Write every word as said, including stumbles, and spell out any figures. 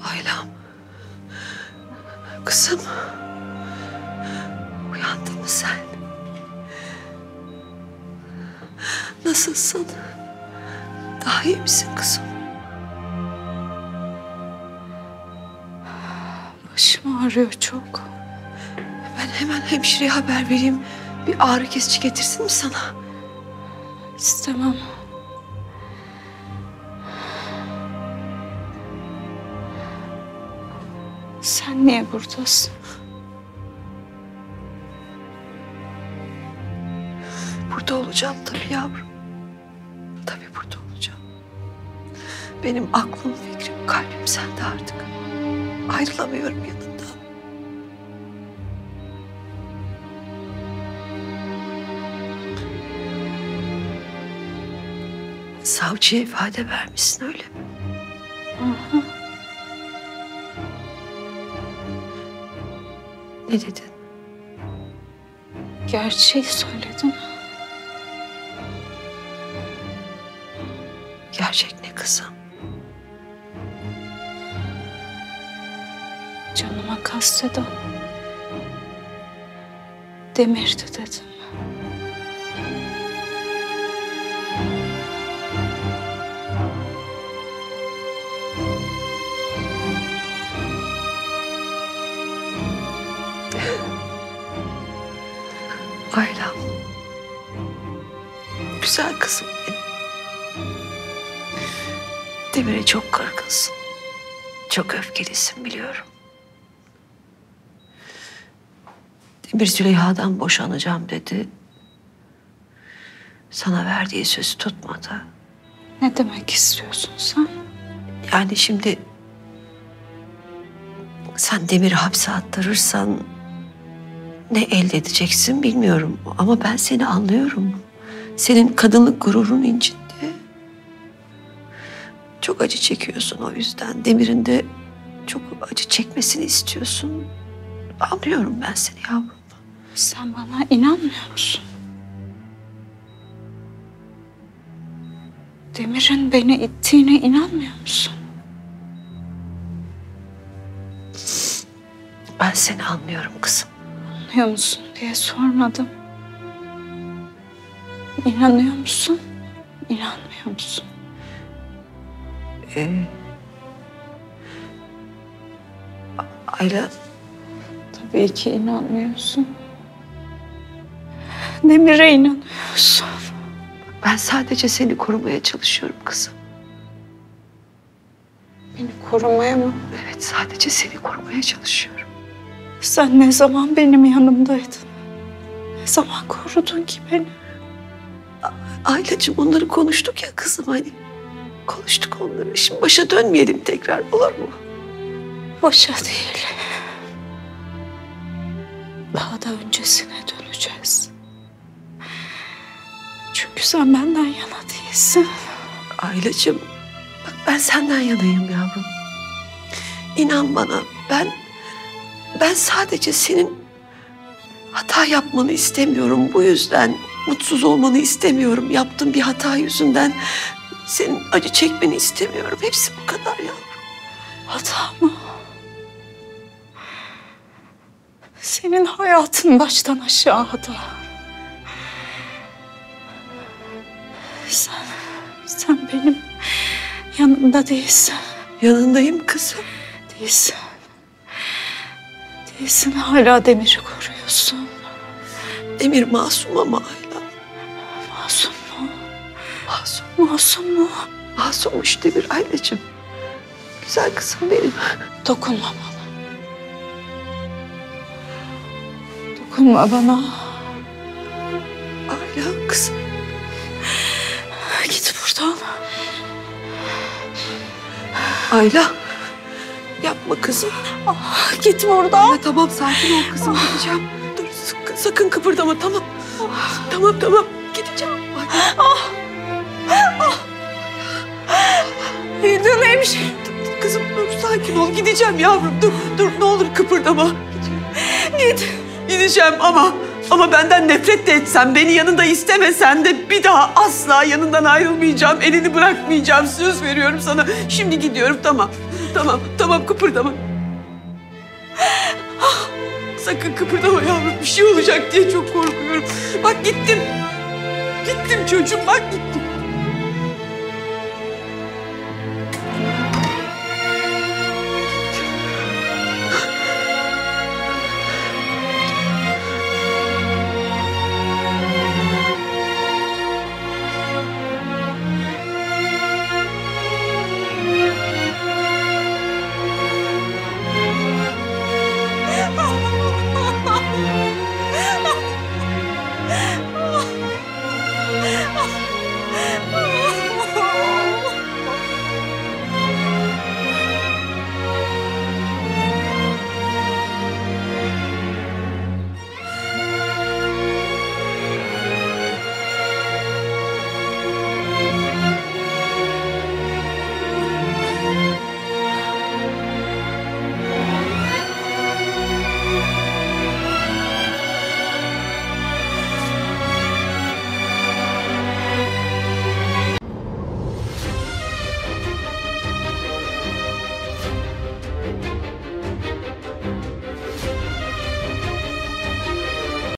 Ayla. Kızım. Uyandın mı sen? Nasılsın? Daha iyi misin kızım? Başım ağrıyor çok. Ben hemen hemşireye haber vereyim. Bir ağrı kesici getirsin mi sana? İstemem. Sen niye buradasın? Burada olacağım tabii yavrum. Tabii burada olacağım. Benim aklım, fikrim, kalbim sende artık. Ayrılamıyorum yanından. Savcıya ifade vermişsin öyle mi? Hı hı. Ne dedin? Gerçeği söyledim. Gerçek ne kızım? Canıma kasteden Demir'di dedim. Ayla. Güzel kızım benim. Demir'e çok kırgınsın. Çok öfkelisin biliyorum. Demir Züleyha'dan boşanacağım dedi. Sana verdiği sözü tutmadı. Ne demek istiyorsun sen? Yani şimdi sen Demir'i hapse attırırsan ne elde edeceksin bilmiyorum. Ama ben seni anlıyorum. Senin kadınlık gururun incindi. Çok acı çekiyorsun o yüzden. Demir'in de çok acı çekmesini istiyorsun. Anlıyorum ben seni yavrum. Sen bana inanmıyor musun? Demir'in beni ittiğine inanmıyor musun? Ben seni anlıyorum kızım. İnanıyor musun diye sormadım. İnanıyor musun? İnanmıyor musun? Ee, Ayla, Tabii ki inanmıyorsun. Demir'e inanıyorsun. ben sadece seni korumaya çalışıyorum kızım. Beni korumaya mı? Evet, sadece seni korumaya çalışıyorum. Sen ne zaman benim yanımdaydın? Ne zaman korudun ki beni? Aylacığım onları konuştuk ya kızım hani. Konuştuk onları. Şimdi başa dönmeyelim tekrar olur mu? Başa değil. Daha da öncesine döneceğiz. Çünkü sen benden yana değilsin. Aylacığım bak ben senden yanayım yavrum. İnan bana ben ben sadece senin hata yapmanı istemiyorum. Bu yüzden mutsuz olmanı istemiyorum. Yaptığın bir hata yüzünden senin acı çekmeni istemiyorum. Hepsi bu kadar yavrum. Hata mı? Senin hayatın baştan aşağı hata. Sen, sen benim yanımda değilsin. Yanındayım kızım. Değilsin. Değilsin, hala Demir'i koruyorsun. Demir masum ama Ayla. Masum mu? Masum. Masum mu? Masummuş Demir Aylacığım. Güzel kızım benim. Dokunma bana. Dokunma bana. Ayla kızım. Git buradan. Ayla. Yapma kızım. Ah, git buradan. Ayla tamam sakin ol kızım gideceğim. Dur sakın, sakın kıpırdama tamam. Tamam tamam gideceğim. Ayla. Ah. Ah. Duydun hemşire. Kızım dur sakin ol gideceğim yavrum dur dur ne olur kıpırdama. Git. Gideceğim ama Ama benden nefret de etsen, beni yanında istemesen de bir daha asla yanından ayrılmayacağım, elini bırakmayacağım. Söz veriyorum sana. Şimdi gidiyorum, tamam. Tamam, tamam, kıpırdama. Sakın kıpırdama yavrum, bir şey olacak diye çok korkuyorum. Bak gittim. Gittim çocuğum, bak gittim.